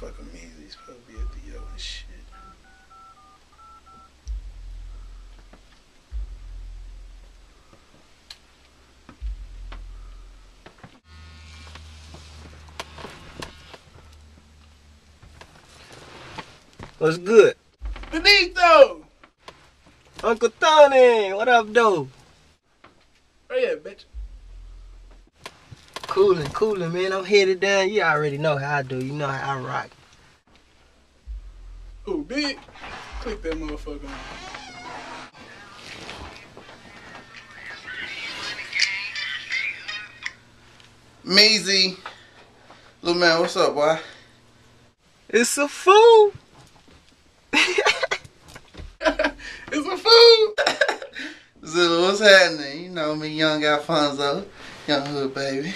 motherfucker Measy's supposed to be at the yo and shit. What's good? Benito! Uncle Tony, what up, though? Oh yeah, bitch. Coolin', man. I'm headed down. You already know how I do. You know how I rock. Ooh, big. Click that motherfucker on. Measy. Little man, what's up, boy? It's a fool. It's a fool. Zilla, what's happening? You know me, young Alfonso. Young hood baby.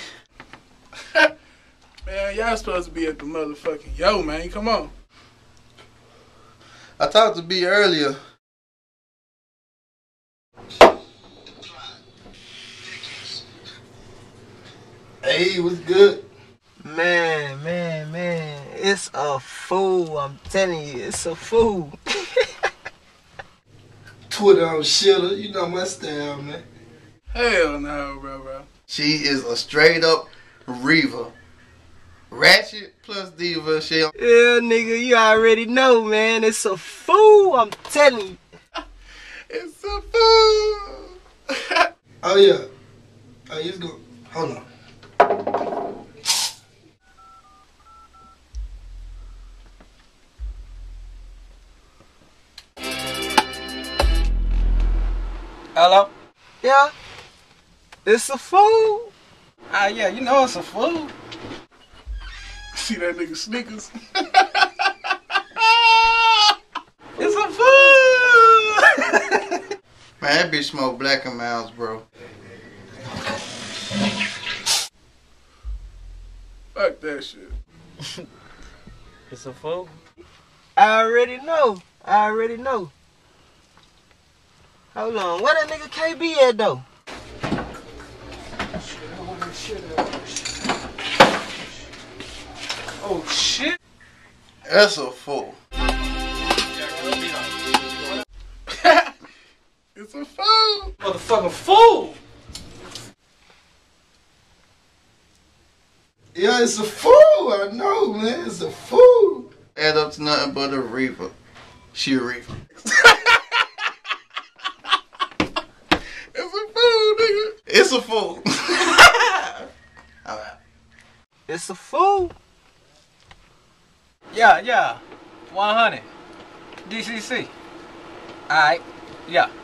Man, y'all supposed to be at the motherfucking yo, man. Come on. I talked to B earlier. Hey, what's good? Man. It's a fool. I'm telling you, it's a fool. Twitter on shitter, you know my style, man. Hell no, bro. She is a straight up Reva. Ratchet plus diva. She. Yeah, nigga, you already know, man. It's a fool. I'm telling you. It's a fool. Oh yeah. Oh, he's going. Hold on. Hello? Yeah. It's a fool. Yeah, you know it's a fool. See that nigga Snickers? It's a fool! Man, that bitch smoke Black and Miles, bro. Fuck that shit. It's a fool? I already know. Hold on. Where that nigga KB at, though? Oh, shit. That's a fool. It's a fool. Motherfucking fool! Yeah, it's a fool. I know, man. It's a fool. Add up to nothing but a Reaper. She a Reaper. It's a fool, nigga. It's a fool. Alright. It's a fool. Yeah. 100. DCC. Alright. Yeah.